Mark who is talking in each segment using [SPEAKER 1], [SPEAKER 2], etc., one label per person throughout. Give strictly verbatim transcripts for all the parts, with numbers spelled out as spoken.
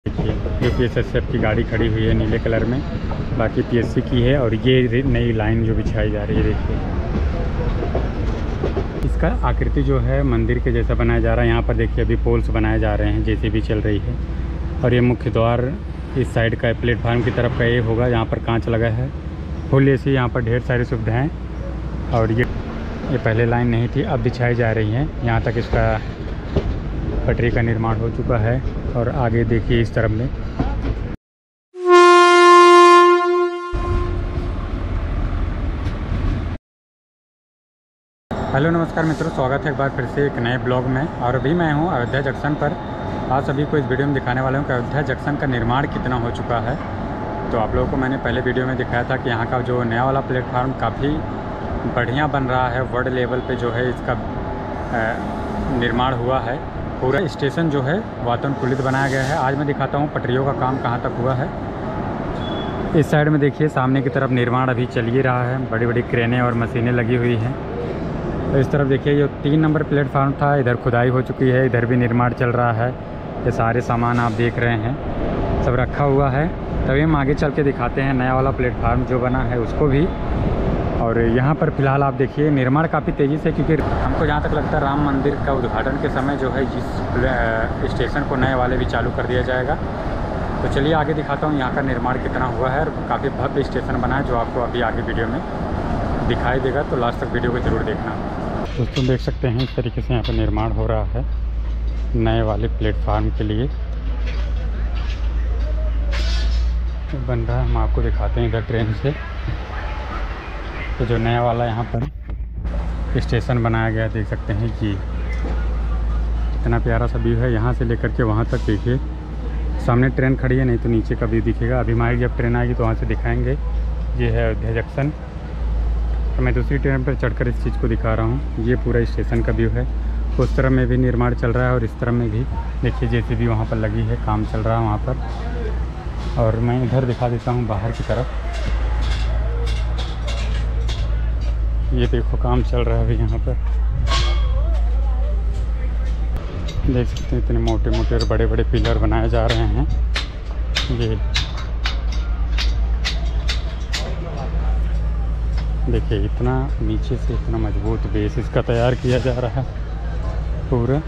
[SPEAKER 1] देखिए यूपीएसएसएफ की गाड़ी खड़ी हुई है नीले कलर में, बाकी पीएससी की है। और ये नई लाइन जो बिछाई जा रही है, देखिए इसका आकृति जो है मंदिर के जैसा बनाया जा रहा है। यहाँ पर देखिए अभी पोल्स बनाए जा रहे हैं, जेसीबी चल रही है। और ये मुख्य द्वार इस साइड का प्लेटफार्म की तरफ का ये होगा, यहाँ पर कांच लगा है, फुल एसी, यहाँ पर ढेर सारी सुविधाएँ। और ये ये पहले लाइन नहीं थी, अब बिछाई जा रही हैं। यहाँ तक इसका पटरी का निर्माण हो चुका है। और आगे देखिए इस तरफ में हेलो नमस्कार मित्रों, स्वागत है एक बार फिर से एक नए ब्लॉग में। और अभी मैं हूँ अयोध्या जंक्शन पर। आज सभी को इस वीडियो में दिखाने वाला हूँ कि अयोध्या जंक्शन का निर्माण कितना हो चुका है। तो आप लोगों को मैंने पहले वीडियो में दिखाया था कि यहाँ का जो नया वाला प्लेटफार्म काफ़ी बढ़िया बन रहा है। वर्ल्ड लेवल पे जो है इसका निर्माण हुआ है। पूरा स्टेशन जो है वातानुकूलित बनाया गया है। आज मैं दिखाता हूँ पटरियों का काम कहाँ तक हुआ है। इस साइड में देखिए सामने की तरफ निर्माण अभी चल ही रहा है, बड़ी बड़ी क्रेनें और मशीनें लगी हुई हैं। तो इस तरफ देखिए जो तीन नंबर प्लेटफार्म था, इधर खुदाई हो चुकी है, इधर भी निर्माण चल रहा है। ये सारे सामान आप देख रहे हैं सब रखा हुआ है। तभी हम आगे चल के दिखाते हैं नया वाला प्लेटफार्म जो बना है उसको भी। और यहाँ पर फ़िलहाल आप देखिए निर्माण काफ़ी तेज़ी से, क्योंकि हमको जहाँ तक लगता है राम मंदिर का उद्घाटन के समय जो है इस स्टेशन को नए वाले भी चालू कर दिया जाएगा। तो चलिए आगे दिखाता हूँ यहाँ का निर्माण कितना हुआ है। और काफ़ी भव्य स्टेशन बना है जो आपको अभी आगे वीडियो में दिखाई देगा, तो लास्ट तक वीडियो को ज़रूर देखना। दोस्तों देख सकते हैं इस तरीके से यहाँ पर निर्माण हो रहा है नए वाले प्लेटफार्म के लिए बन रहा है। हम आपको दिखाते हैं इधर ट्रेन से। तो जो नया वाला यहाँ पर स्टेशन बनाया गया देख सकते हैं कि इतना प्यारा सा व्यू है। यहाँ से लेकर के वहाँ तक देखिए, सामने ट्रेन खड़ी है, नहीं तो नीचे का व्यू दिखेगा। अभी हमारी जब ट्रेन आएगी तो वहाँ से दिखाएंगे। ये है अयोध्या जंक्शन। तो मैं दूसरी ट्रेन पर चढ़कर इस चीज़ को दिखा रहा हूँ। ये पूरा स्टेशन का व्यू है। उस तरफ में भी निर्माण चल रहा है और इस तरफ में भी देखिए जैसे भी वहाँ पर लगी है, काम चल रहा है वहाँ पर। और मैं इधर दिखा देता हूँ बाहर की तरफ। ये देखो काम चल रहा है अभी यहाँ पर, देख सकते हैं इतने मोटे मोटे और बड़े बड़े पिलर बनाए जा रहे हैं। ये देखिए इतना नीचे से इतना मजबूत बेस इसका तैयार किया जा रहा है पूरा।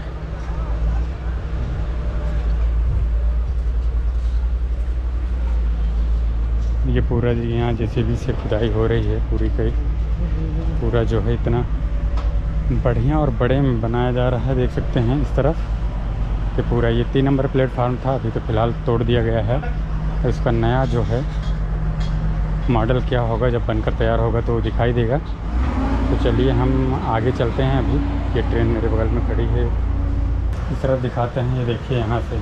[SPEAKER 1] ये पूरा यहाँ जैसे भी से खुदाई हो रही है पूरी कई पूरा जो है इतना बढ़िया और बड़े में बनाया जा रहा है। देख सकते हैं इस तरफ कि पूरा ये तीन नंबर प्लेटफार्म था, अभी तो फ़िलहाल तोड़ दिया गया है। इसका नया जो है मॉडल क्या होगा, जब बनकर तैयार होगा तो दिखाई देगा। तो चलिए हम आगे चलते हैं। अभी ये ट्रेन मेरे बगल में खड़ी है, इस तरफ दिखाते हैं। ये देखिए यहाँ से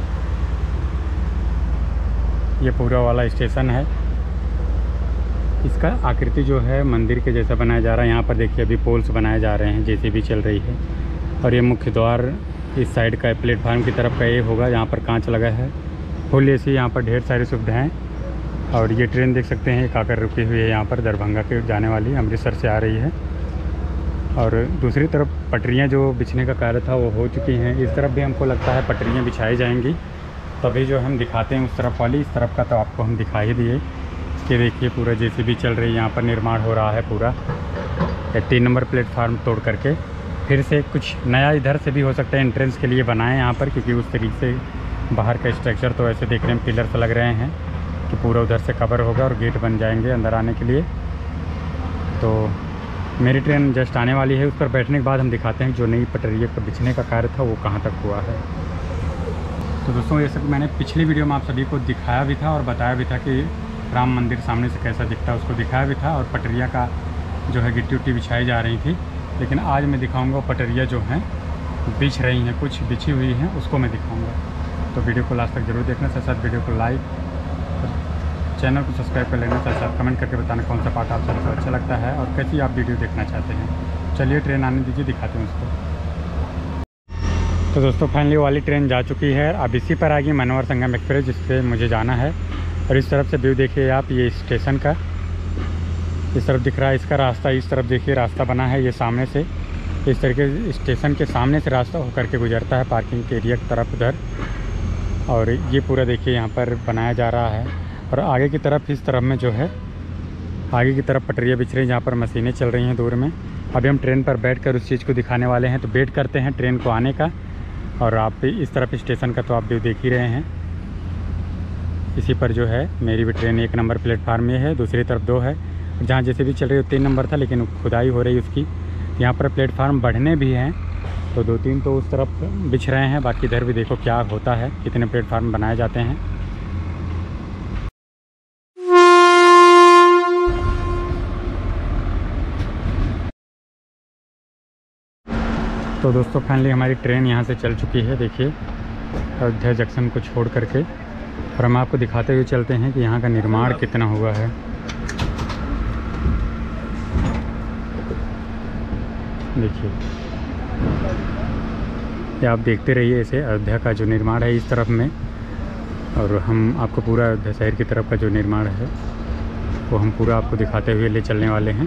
[SPEAKER 1] ये पूरा वाला स्टेशन है। इसका आकृति जो है मंदिर के जैसा बनाया जा रहा है। यहाँ पर देखिए अभी पोल्स बनाए जा रहे हैं, जेसीबी चल रही है। और ये मुख्य द्वार इस साइड का प्लेटफार्म की तरफ का ये होगा, यहाँ पर कांच लगा है, फुल एसी, यहाँ पर ढेर सारी सुविधाएँ। और ये ट्रेन देख सकते हैं एक आकर रुकी हुई है यहाँ पर, दरभंगा के जाने वाली, अमृतसर से आ रही है। और दूसरी तरफ पटरियाँ जो बिछने का कार्य था वो हो चुकी हैं। इस तरफ भी हमको लगता है पटरियाँ बिछाई जाएंगी, तभी जो हम दिखाते हैं उस तरफ वाली। इस तरफ का तो आपको हम दिखा ही दिए कि देखिए पूरा जेसीबी चल रही है, यहाँ पर निर्माण हो रहा है पूरा। तीन नंबर प्लेटफार्म तोड़ करके फिर से कुछ नया इधर से भी हो सकता है एंट्रेंस के लिए बनाएं यहाँ पर, क्योंकि उस तरीके से बाहर का स्ट्रक्चर तो ऐसे देखने में पिलर से लग रहे हैं कि पूरा उधर से कवर होगा और गेट बन जाएंगे अंदर आने के लिए। तो मेरी ट्रेन जस्ट आने वाली है, उस पर बैठने के बाद हम दिखाते हैं जो नई पटरियों पर बिछने का कार्य था वो कहाँ तक हुआ है। तो दोस्तों ये सब मैंने पिछली वीडियो में आप सभी को दिखाया भी था और बताया भी था कि राम मंदिर सामने से कैसा दिखता है, उसको दिखाया भी था। और पटरियाँ का जो है गिट्टी उट्टी बिछाई जा रही थी। लेकिन आज मैं दिखाऊंगा पटरियाँ जो हैं बिछ रही हैं, कुछ बिछी हुई हैं, उसको मैं दिखाऊंगा। तो वीडियो को लास्ट तक जरूर देखना, साथ साथ वीडियो को लाइक, चैनल को सब्सक्राइब कर लेना, साथ साथ कमेंट करके बताना कौन सा पार्ट आप सबको अच्छा लगता है और कैसी आप वीडियो देखना चाहते हैं। चलिए ट्रेन आने दीजिए, दिखाते हैं उसको। तो दोस्तों फाइनली वाली ट्रेन जा चुकी है। अब इसी पर आ गई मनोहर संगम एक्सप्रेस, जिससे मुझे जाना है। और इस तरफ से व्यू देखिए आप, ये स्टेशन का इस तरफ दिख रहा है इसका रास्ता। इस तरफ देखिए रास्ता बना है, ये सामने से इस तरीके स्टेशन के सामने से रास्ता होकर के गुजरता है पार्किंग के एरिया की तरफ उधर। और ये पूरा देखिए यहाँ पर बनाया जा रहा है। और आगे की तरफ इस तरफ में जो है आगे की तरफ पटरियाँ बिछ रही हैं जहाँ पर मशीनें चल रही हैं दूर में। अभी हम ट्रेन पर बैठकर उस चीज़ को दिखाने वाले हैं, तो वेट करते हैं ट्रेन को आने का। और आप इस तरफ स्टेशन का तो आप भी देख ही रहे हैं, इसी पर जो है मेरी भी ट्रेन एक नंबर प्लेटफार्म में है, दूसरी तरफ दो है। जहाँ जैसे भी चल रही है तीन नंबर था, लेकिन खुदाई हो रही उसकी। यहाँ पर प्लेटफार्म बढ़ने भी हैं, तो दो तीन तो उस तरफ बिछ रहे हैं, बाकी इधर भी देखो क्या होता है, कितने प्लेटफार्म बनाए जाते हैं। तो दोस्तों फाइनली हमारी ट्रेन यहाँ से चल चुकी है, देखिए अयोध्या जंक्शन को छोड़ करके। और हम आपको दिखाते हुए चलते हैं कि यहाँ का निर्माण कितना हुआ है। देखिए ये आप देखते रहिए इसे, अयोध्या का जो निर्माण है इस तरफ में, और हम आपको पूरा अयोध्या शहर की तरफ का जो निर्माण है वो हम पूरा आपको दिखाते हुए ले चलने वाले हैं।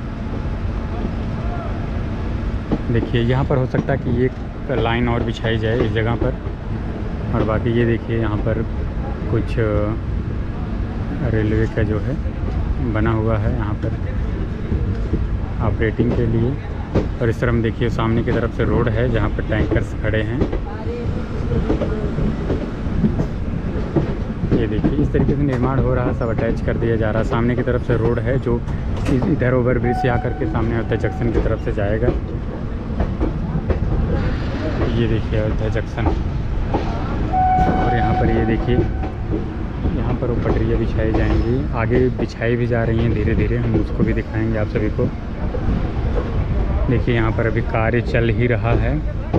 [SPEAKER 1] देखिए यहाँ पर हो सकता है कि एक लाइन और बिछाई जाए इस जगह पर। और बाकी ये देखिए यहाँ पर कुछ रेलवे का जो है बना हुआ है यहाँ पर ऑपरेटिंग के लिए। और इस तरफ में देखिए सामने की तरफ से रोड है जहाँ पर टैंकर्स खड़े हैं। ये देखिए इस तरीके से निर्माण हो रहा है, सब अटैच कर दिया जा रहा है। सामने की तरफ से रोड है जो इधर ओवर ब्रिज से आकर के सामने अयोध्या जंक्शन की तरफ से जाएगा। ये देखिए अयोध्या जंक्शन। और यहाँ पर ये देखिए यहाँ पर वो पटरियाँ बिछाई जाएंगी, आगे बिछाई भी जा रही हैं धीरे धीरे, हम उसको भी दिखाएंगे आप सभी को। देखिए यहाँ पर अभी कार्य चल ही रहा है।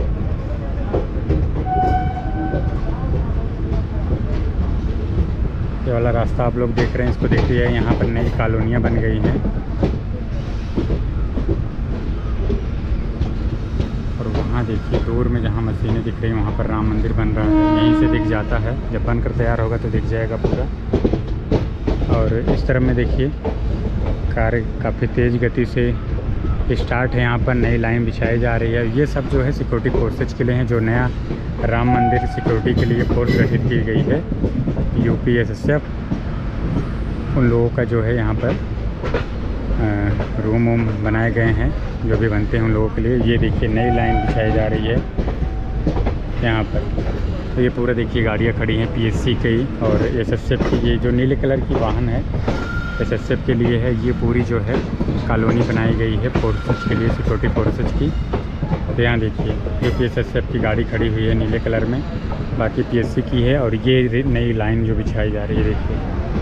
[SPEAKER 1] ये वाला रास्ता आप लोग देख रहे हैं, इसको देखिए यहाँ पर नई कॉलोनियाँ बन गई हैं। और वहाँ देखिए दूर में जहाँ मशीनें दिख रही हैं वहाँ पर राम मंदिर बन रहा है, यहीं से दिख जाता है। जब बनकर तैयार होगा तो दिख जाएगा पूरा। और इस तरफ में देखिए कार्य काफ़ी तेज़ गति से स्टार्ट है, यहाँ पर नई लाइन बिछाई जा रही है। ये सब जो है सिक्योरिटी फोर्सेज के लिए हैं, जो नया राम मंदिर सिक्योरिटी के लिए फोर्स गठित की गई है, यूपी एस एस एफ। उन लोगों का जो है यहाँ पर रूम वूम बनाए गए हैं जो भी बनते हैं उन लोगों के लिए। ये देखिए नई लाइन बिछाई जा रही है यहाँ पर। तो ये पूरा देखिए गाड़ियाँ खड़ी हैं पीएससी की और एसएसएफ की। ये जो नीले कलर की वाहन है एसएसएफ के लिए है। ये पूरी जो है कॉलोनी बनाई गई है फोर्सेज के लिए, सिक्योरिटी फोर्सेज की। तो यहाँ देखिए ये एसएसएफ की गाड़ी खड़ी हुई है नीले कलर में, बाकी पीएससी की है। और ये नई लाइन जो बिछाई जा रही है देखिए,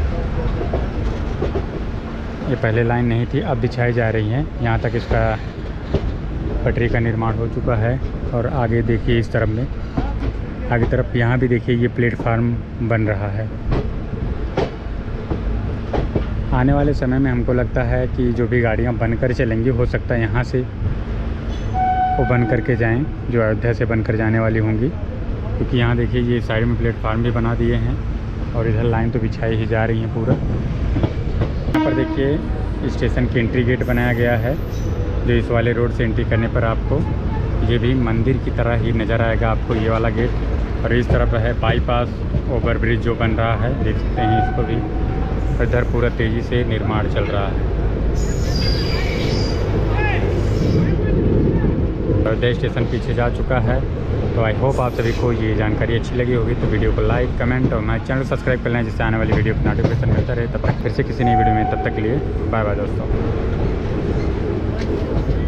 [SPEAKER 1] ये पहले लाइन नहीं थी, अब बिछाई जा रही है। यहाँ तक इसका पटरी का निर्माण हो चुका है। और आगे देखिए इस तरफ में, आगे तरफ यहाँ भी देखिए ये प्लेटफार्म बन रहा है। आने वाले समय में हमको लगता है कि जो भी गाड़ियाँ बनकर चलेंगी, हो सकता है यहाँ से वो बन कर के जाएँ, जो अयोध्या से बनकर जाने वाली होंगी। क्योंकि यहाँ देखिए ये साइड में प्लेटफार्म भी बना दिए हैं और इधर लाइन तो बिछाई ही जा रही है पूरा। यहाँ पर देखिए स्टेशन की एंट्री गेट बनाया गया है, जो इस वाले रोड से एंट्री करने पर आपको ये भी मंदिर की तरह ही नज़र आएगा आपको ये वाला गेट। और इस तरफ है बाईपास ओवर ब्रिज जो बन रहा है, देख सकते हैं इसको भी। इधर पूरा तेज़ी से निर्माण चल रहा है। अयोध्या स्टेशन पीछे जा चुका है। तो आई होप आप सभी को ये जानकारी अच्छी लगी होगी। तो वीडियो को लाइक, कमेंट और हमारे चैनल को सब्सक्राइब कर लें, जिससे आने वाली वीडियो को नोटिफिकेशन मिलता रहे। तब तक फिर से किसी नई वीडियो में, तब तक के लिए बाय बाय दोस्तों।